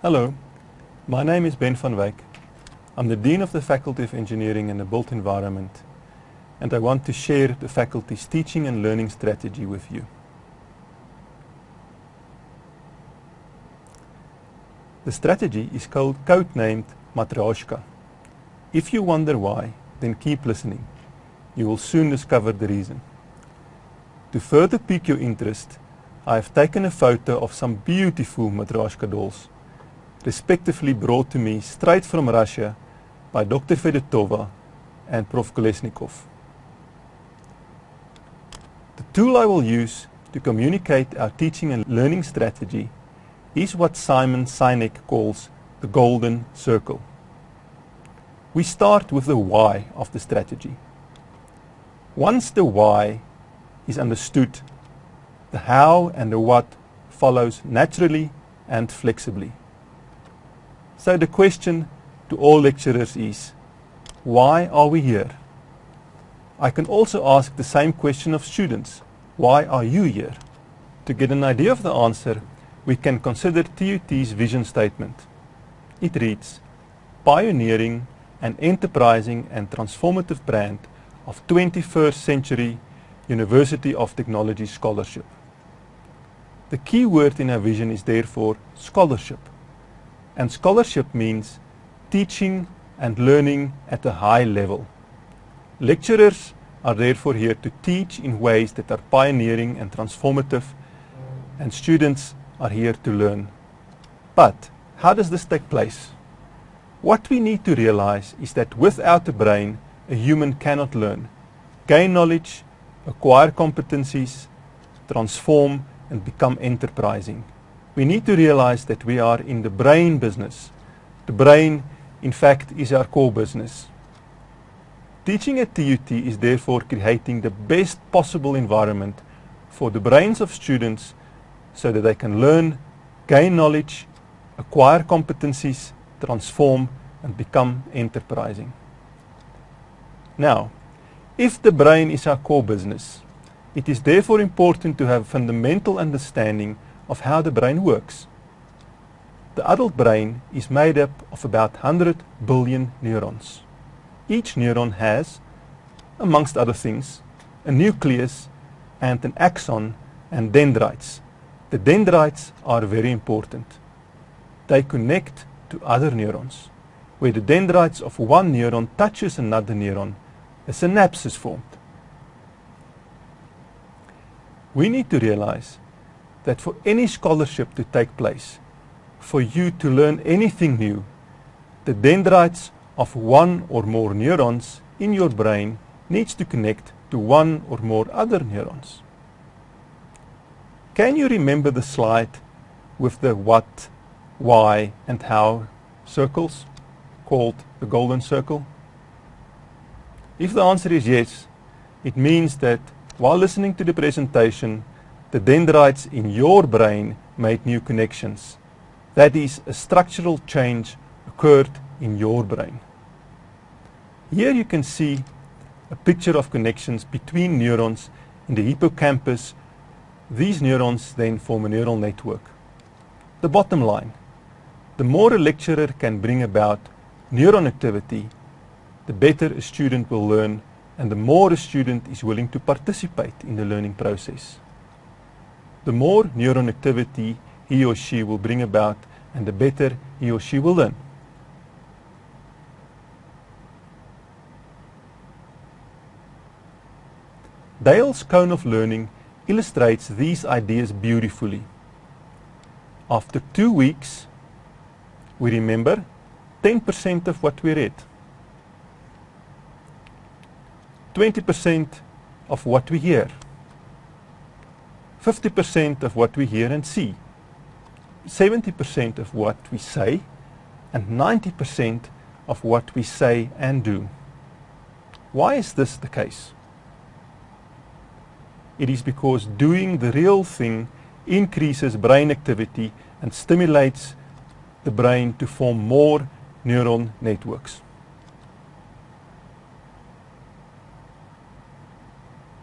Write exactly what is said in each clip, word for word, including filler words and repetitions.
Hello, my name is Ben van Wyk. I'm the Dean of the Faculty of Engineering and the Built Environment, and I want to share the faculty's teaching and learning strategy with you. The strategy is called, code-named Matryoshka. If you wonder why, then keep listening. You will soon discover the reason. To further pique your interest, I have taken a photo of some beautiful Matryoshka dolls, respectively brought to me straight from Russia by Doctor Fedotova and Professor Kolesnikov. The tool I will use to communicate our teaching and learning strategy is what Simon Sinek calls the golden circle. We start with the why of the strategy. Once the why is understood, the how and the what follows naturally and flexibly. So the question to all lecturers is, why are we here? I can also ask the same question of students, why are you here? To get an idea of the answer, we can consider T U T's vision statement. It reads, pioneering an enterprising and transformative brand of twenty-first century University of Technology scholarship. The key word in our vision is therefore scholarship. And scholarship means teaching and learning at a high level. Lecturers are therefore here to teach in ways that are pioneering and transformative, and students are here to learn. But how does this take place? What we need to realize is that without a brain, a human cannot learn, gain knowledge, acquire competencies, transform, and become enterprising. We need to realize that we are in the brain business. The brain, in fact, is our core business. Teaching at T U T is therefore creating the best possible environment for the brains of students so that they can learn, gain knowledge, acquire competencies, transform, and become enterprising. Now, if the brain is our core business, it is therefore important to have fundamental understanding of how the brain works. The adult brain is made up of about one hundred billion neurons. Each neuron has, amongst other things, a nucleus and an axon and dendrites. The dendrites are very important. They connect to other neurons. Where the dendrites of one neuron touches another neuron, a synapse is formed. We need to realize that for any scholarship to take place, for you to learn anything new, the dendrites of one or more neurons in your brain needs to connect to one or more other neurons. Can you remember the slide with the what, why, and how circles called the golden circle? If the answer is yes, it means that while listening to the presentation, the dendrites in your brain made new connections. That is, a structural change occurred in your brain. Here you can see a picture of connections between neurons in the hippocampus. These neurons then form a neural network. The bottom line, the more a lecturer can bring about neuron activity, the better a student will learn, and the more a student is willing to participate in the learning process. The more neuron activity he or she will bring about, and the better he or she will learn. Dale's cone of learning illustrates these ideas beautifully. After two weeks, we remember ten percent of what we read, twenty percent of what we hear, fifty percent of what we hear and see, seventy percent of what we say, and ninety percent of what we say and do. Why is this the case? It is because doing the real thing increases brain activity and stimulates the brain to form more neural networks.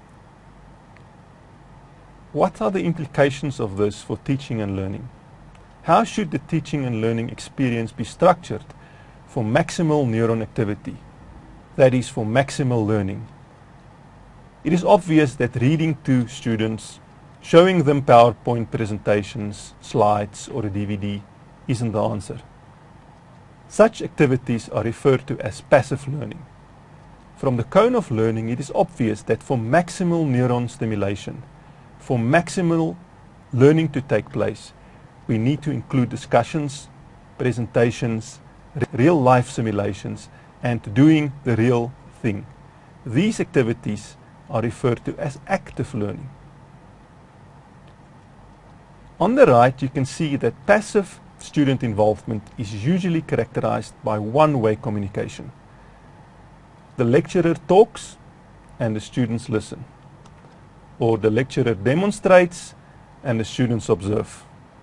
What are the implications of this for teaching and learning? how should the teaching and learning experience be structured for maximal neuron activity, that is, for maximal learning? It is obvious that reading to students, showing them PowerPoint presentations, slides, or a D V D isn't the answer. Such activities are referred to as passive learning. From the cone of learning, it is obvious that for maximal neuron stimulation, for maximal learning to take place, we need to include discussions, presentations, real-life simulations, and doing the real thing. These activities are referred to as active learning. On the right, you can see that passive student involvement is usually characterized by one-way communication. The lecturer talks and the students listen, or the lecturer demonstrates and the students observe.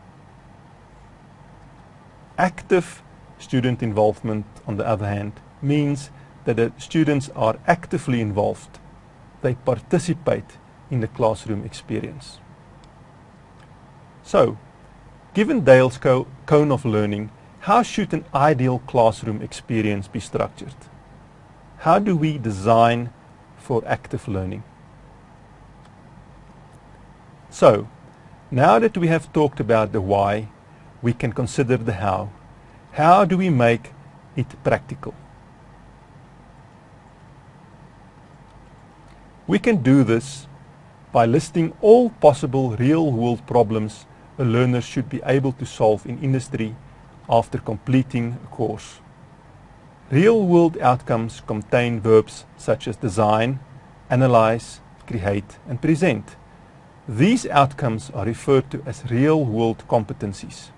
Active student involvement, on the other hand, means that the students are actively involved. They participate in the classroom experience. So, given Dale's co cone of learning, how should an ideal classroom experience be structured? How do we design for active learning? So, now that we have talked about the why, we can consider the how. How do we make it practical? We can do this by listing all possible real-world problems a learner should be able to solve in industry after completing a course. Real-world outcomes contain verbs such as design, analyze, create, and present. These outcomes are referred to as real-world competencies.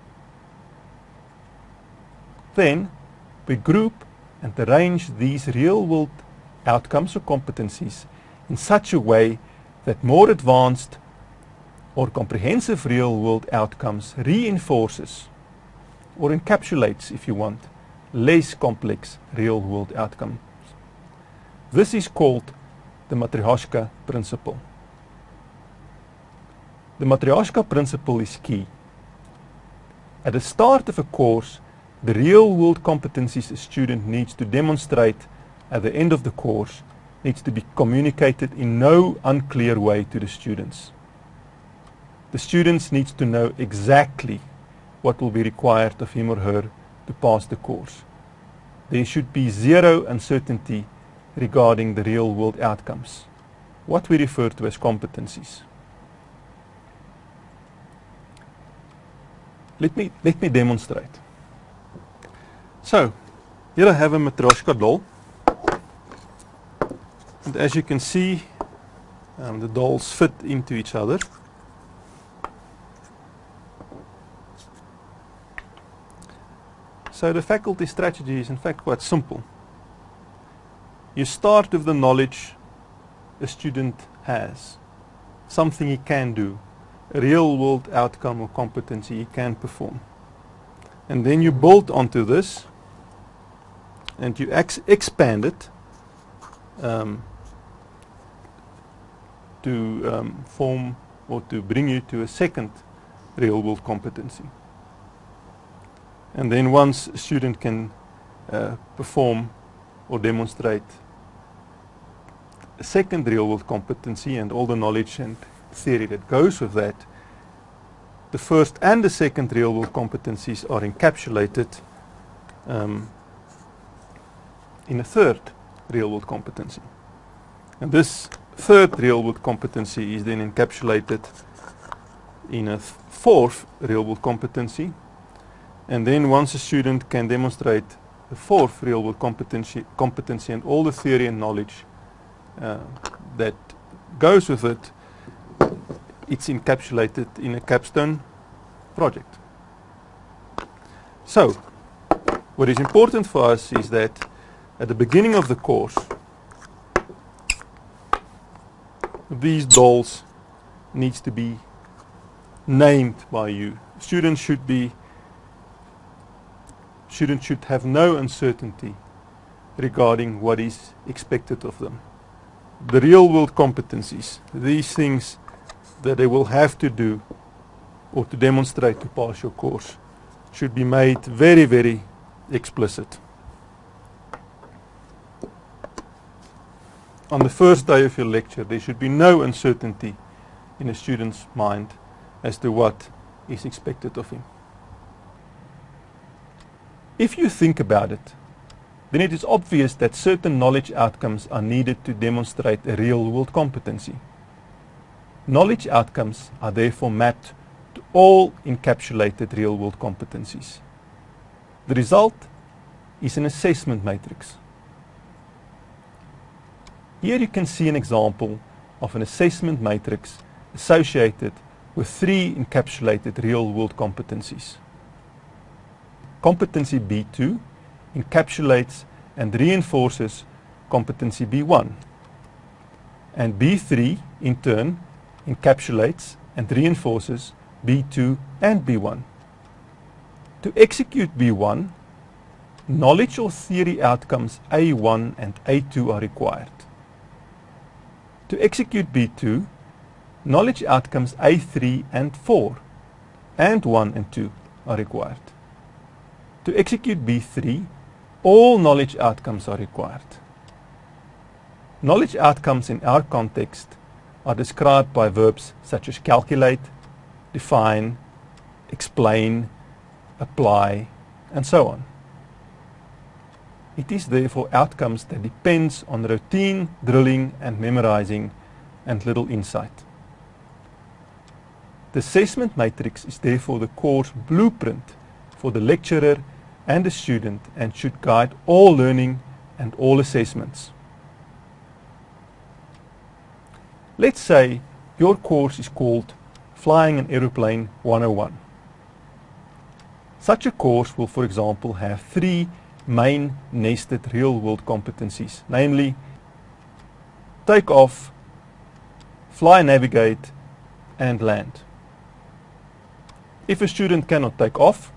Then, we group and arrange these real-world outcomes or competencies in such a way that more advanced or comprehensive real-world outcomes reinforces or encapsulates, if you want, less complex real-world outcomes. This is called the Matryoshka principle. The Matryoshka principle is key. At the start of a course, the real-world competencies a student needs to demonstrate at the end of the course needs to be communicated in no unclear way to the students. The students need to know exactly what will be required of him or her to pass the course. There should be zero uncertainty regarding the real-world outcomes, what we refer to as competencies. Let me, let me demonstrate. So, here I have a Matryoshka doll. And as you can see, um, the dolls fit into each other. So the faculty strategy is in fact quite simple. You start with the knowledge a student has, something he can do, a real world outcome or competency he can perform. And then you build onto this and you ex expand it um, to um, form or to bring you to a second real world competency. And then once a student can uh, perform or demonstrate a second real world competency and all the knowledge and theory that goes with that, the first and the second real world competencies are encapsulated um, in a third real world competency. And this third real world competency is then encapsulated in a th fourth real world competency. And then once a student can demonstrate the fourth real world competency, competency and all the theory and knowledge uh, that goes with it, it's encapsulated in a capstone project. So, what is important for us is that at the beginning of the course, these dolls needs to be named by you. Students should be Students should have no uncertainty regarding what is expected of them. The real world competencies, these things that they will have to do or to demonstrate to pass your course, should be made very, very explicit. On the first day of your lecture, there should be no uncertainty in a student's mind as to what is expected of him. If you think about it, then it is obvious that certain knowledge outcomes are needed to demonstrate a real-world competency. Knowledge outcomes are therefore mapped to all encapsulated real-world competencies. The result is an assessment matrix. Here you can see an example of an assessment matrix associated with three encapsulated real-world competencies. Competency B two encapsulates and reinforces competency B one, and B three in turn encapsulates and reinforces B two and B one. To execute B one, knowledge or theory outcomes A one and A two are required. To execute B two, knowledge outcomes A three and four and one and two are required. To execute B three, all knowledge outcomes are required. Knowledge outcomes in our context are described by verbs such as calculate, define, explain, apply, and so on. It is therefore outcomes that depends on routine, drilling, and memorizing, and little insight. The assessment matrix is therefore the course blueprint for the lecturer and the student and should guide all learning and all assessments. Let's say your course is called Flying an Aeroplane one oh one. Such a course will, for example, have three main nested real-world competencies, namely take off, fly, navigate, and land. If a student cannot take off,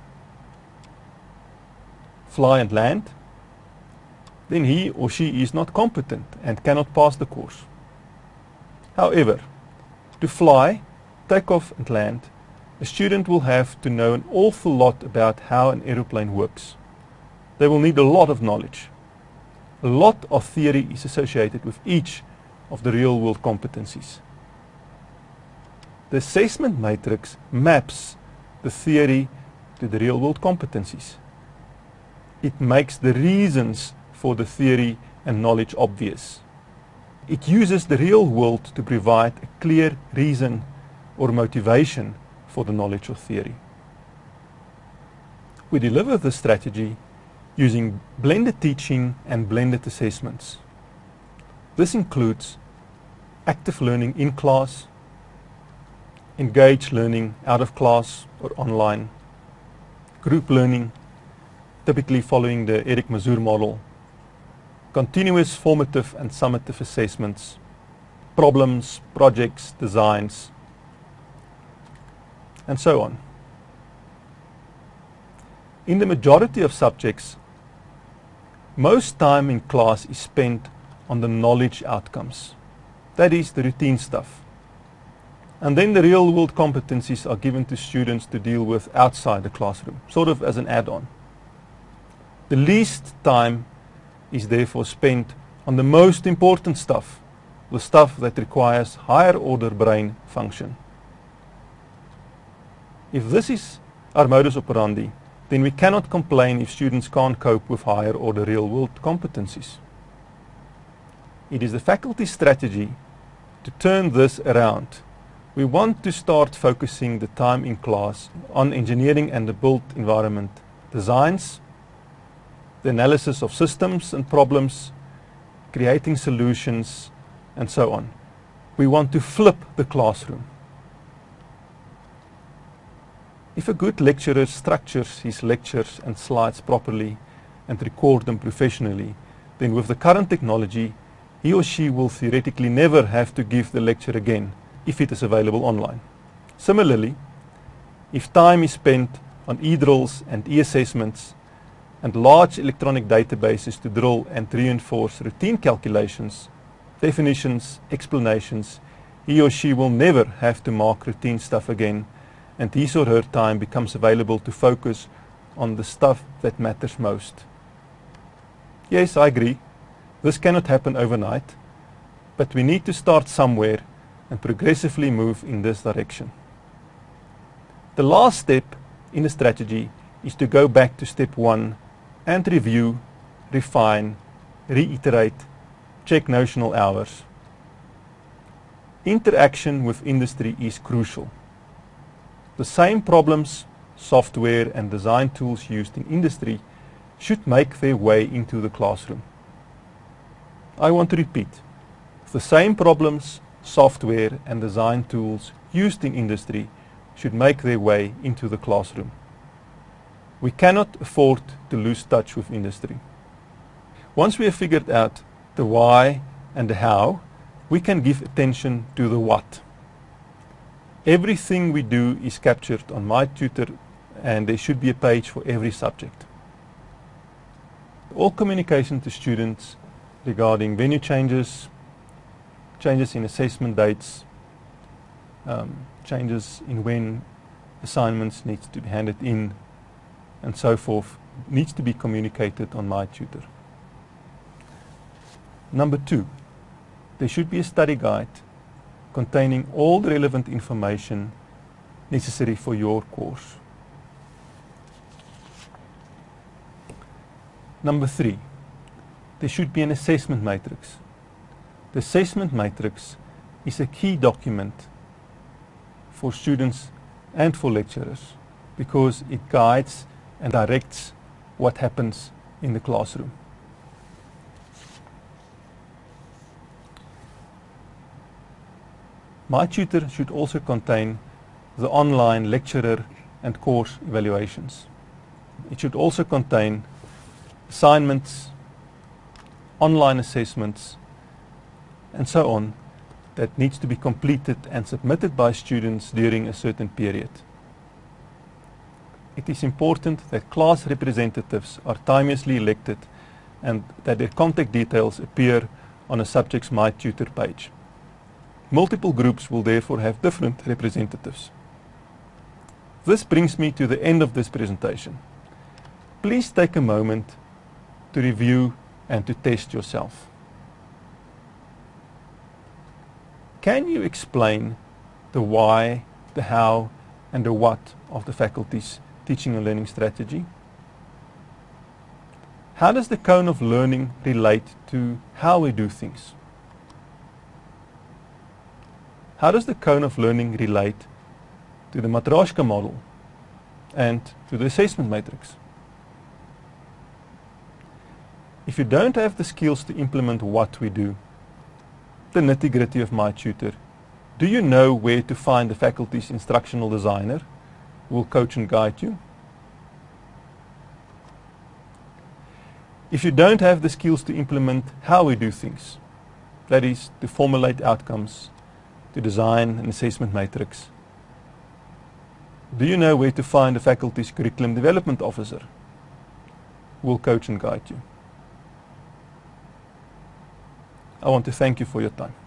fly and land, then he or she is not competent and cannot pass the course. However, to fly, take off and land, a student will have to know an awful lot about how an aeroplane works. They will need a lot of knowledge. A lot of theory is associated with each of the real-world competencies. The assessment matrix maps the theory to the real-world competencies. It makes the reasons for the theory and knowledge obvious. It uses the real world to provide a clear reason or motivation for the knowledge or theory. We deliver this strategy using blended teaching and blended assessments. This includes active learning in class, engaged learning out of class or online, group learning, typically following the Eric Mazur model, continuous formative and summative assessments, problems, projects, designs, and so on. In the majority of subjects, most time in class is spent on the knowledge outcomes. That is the routine stuff. And then the real-world competencies are given to students to deal with outside the classroom, sort of as an add-on. The least time is therefore spent on the most important stuff, the stuff that requires higher order brain function. If this is our modus operandi, then we cannot complain if students can't cope with higher order real-world competencies. It is the faculty's strategy to turn this around. We want to start focusing the time in class on engineering and the built environment designs, the analysis of systems and problems, creating solutions, and so on. We want to flip the classroom. If a good lecturer structures his lectures and slides properly and record them professionally, then with the current technology, he or she will theoretically never have to give the lecture again if it is available online. Similarly, if time is spent on e-drills and e-assessments and large electronic databases to drill and reinforce routine calculations, definitions, explanations, he or she will never have to mark routine stuff again, and his or her time becomes available to focus on the stuff that matters most. Yes, I agree. This cannot happen overnight, but we need to start somewhere and progressively move in this direction. The last step in the strategy is to go back to step one and review, refine, reiterate, check notional hours. Interaction with industry is crucial. The same problems, software and design tools used in industry should make their way into the classroom. I want to repeat. The same problems, software and design tools used in industry should make their way into the classroom. We cannot afford to lose touch with industry. Once we have figured out the why and the how, we can give attention to the what. Everything we do is captured on MyTutor, and there should be a page for every subject. All communication to students regarding venue changes, changes in assessment dates, um, changes in when assignments need to be handed in, and so forth, needs to be communicated on MyTutor. Number two, there should be a study guide containing all the relevant information necessary for your course. Number three, there should be an assessment matrix. The assessment matrix is a key document for students and for lecturers because it guides and directs what happens in the classroom. MyTutor should also contain the online lecturer and course evaluations. It should also contain assignments, online assessments, and so on that needs to be completed and submitted by students during a certain period. It is important that class representatives are timeously elected and that their contact details appear on a subject's MyTutor page. Multiple groups will therefore have different representatives. This brings me to the end of this presentation. Please take a moment to review and to test yourself. Can you explain the why, the how, and the what of the faculty's teaching and learning strategy? How does the cone of learning relate to how we do things? How does the cone of learning relate to the Matryoshka model and to the assessment matrix? If you don't have the skills to implement what we do, the nitty-gritty of MyTutor, do you know where to find the faculty's instructional designer who will coach and guide you? If you don't have the skills to implement how we do things, that is, to formulate outcomes, to design an assessment matrix, do you know where to find the faculty's curriculum development officer who will coach and guide you? I want to thank you for your time.